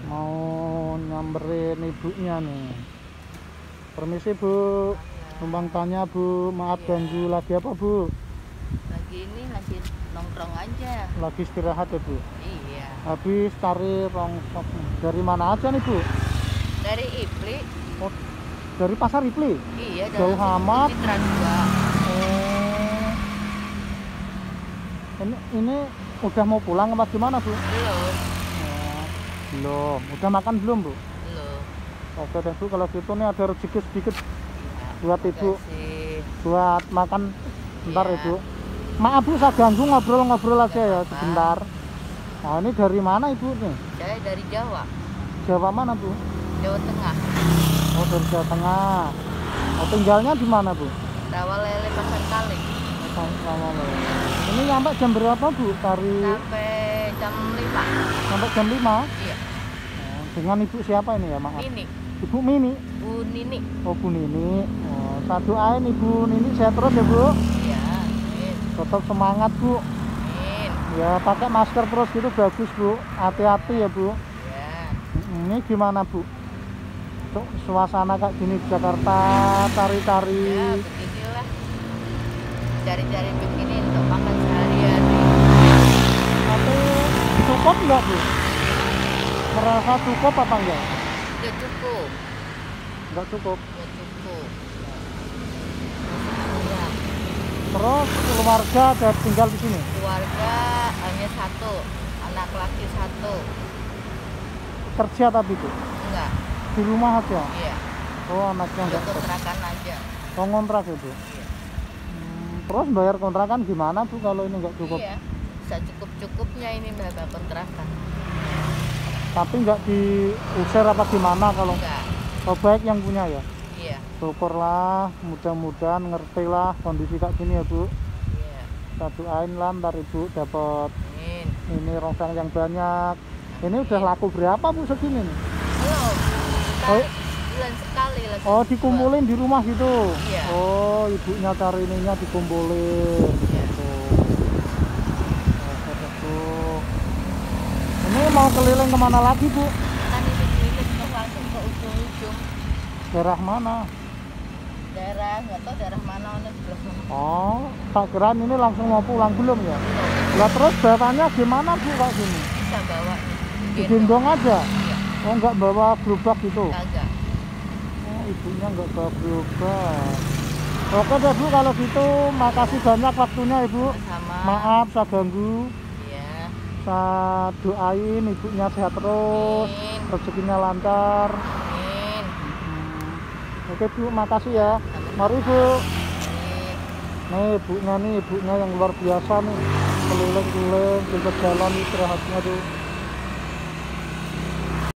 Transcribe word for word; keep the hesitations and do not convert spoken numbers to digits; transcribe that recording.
mau nyamperin ibunya nih. Permisi Bu, numpang tanya Bu, maaf Iya. ganggu, lagi apa Bu? Lagi ini lagi nongkrong aja. Lagi istirahat ya Bu? Iya. Habis cari rongsok. Dari mana aja nih Bu? Dari Ipli. Oh, dari pasar Ipli? Iya. Jauh amat. Citra dua. Oh. Ini, ini udah mau pulang apa gimana Bu? Belum. Oh, belum. Udah makan belum Bu? Belum. Oke deh Bu, kalau gitu nih ada rezeki sedikit buat Ibu, Kasih. buat makan bentar Iya. ya Bu. Maaf Bu, saya ganggu ngobrol-ngobrol aja ya apa-apa. sebentar. Nah ini dari mana Ibu nih? Saya dari Jawa. Jawa mana Bu? Jawa Tengah. Oh dari Jawa Tengah. Oh, tinggalnya di mana Bu? Rawalele Pasar Kaleng. Ini nyampe jam berapa Bu? Dari Sampai jam lima. sampai jam lima? Iya. Oh, dengan Ibu siapa ini ya maaf? Nini. Ibu Mini? Bu Nini. Oh Bu Nini. Oh, saya doain Ibu Nini sehat terus ya Bu. Iya. Amin. Tetap semangat Bu. Amin. Ya pakai masker terus gitu bagus Bu. Hati-hati ya Bu. Ya. Ini gimana Bu? Untuk suasana kayak gini di Jakarta, tari-tari. Ya beginilah. Cari-cari begini untuk makan seharian. Tapi cukup enggak Bu? Merasa cukup apa enggak? Udah cukup. Enggak cukup. Udah cukup. Ya. Terus keluarga ada tinggal di sini. Keluarga hanya satu, anak laki satu. Kerja tapi Bu. Enggak. Di rumah aja. Iya. Oh anaknya Udah enggak kerja. kontrakan aja. Oh ngontrak ya Bu. Iya. Hmm, terus bayar kontrakan gimana Bu kalau ini enggak cukup? Iya. Bisa cukup-cukupnya ini bayar kontrakan. Tapi enggak diusir apa gimana kalau Enggak. oh, baik yang punya ya? Iya. Syukurlah, mudah-mudahan ngerti lah kondisi kayak gini ya Bu. Iya. Kita doain lah ntar Ibu dapat Amin. ini rongsang yang banyak. Ini udah laku berapa Bu segini nih? Belum. Oh. Sekali, bulan sekali lagi. Oh dikumpulin di rumah gitu? Iya. Oh ibunya cari ininya dikumpulin. Iya. Gitu. Oke, deh, Bu. Ini mau keliling kemana lagi Bu? Kan ini keliling ke langsung ke ujung-ujung. Daerah mana? Daerah, nggak tahu daerah mana, ini sebelah mana. Oh, tak kirain ini langsung mau pulang belum ya? Lah terus bawanya gimana Bu kayak gini? Bisa bawa Digendong aja? Iya. Oh nggak bawa gerobak gitu? Kagak. Oh ibunya nggak bawa gerobak. Oke deh Bu kalau gitu makasih banyak waktunya Ibu. Sama. Maaf saya ganggu. Iya. Saya doain ibunya sehat terus, Amin. rezekinya lancar. Amin. Hmm. Oke Bu makasih ya. Mari Bu. Amin. Nih ibunya nih ibunya yang luar biasa nih. Keliling-keliling, pinggir jalan istirahatnya tuh.